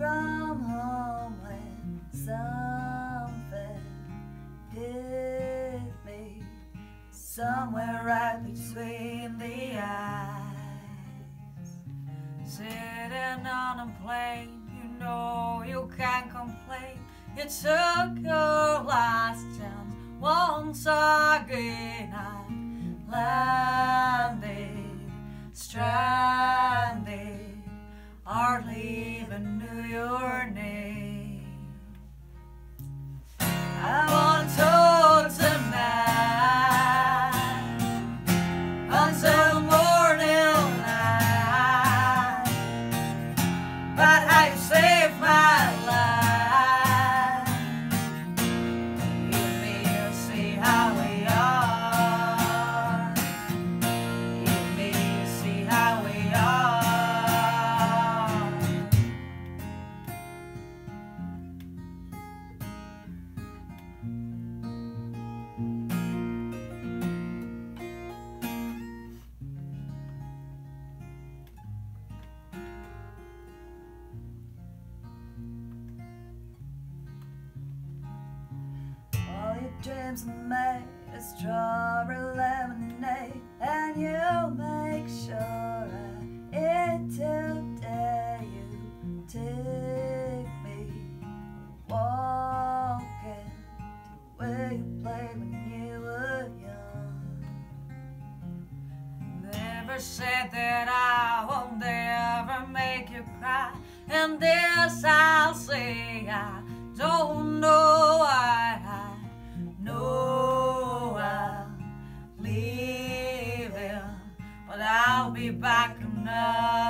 from home when something hit me somewhere right between the eyes. Sitting on a plane, you know you can't complain. You took your last chance once again. I landed, stranded, hardly even knew your name. I want to talk tonight until morning light, but how you saved my life. You me see how we are. You me see how we are. All your dreams are made of strawberry lemonade, and you make sure I eat today. You take me walking to where you played when you were young. Never said that I won't ever make you cry, and this I'll say, I don't know why. I know I'm leaving, but I'll be back another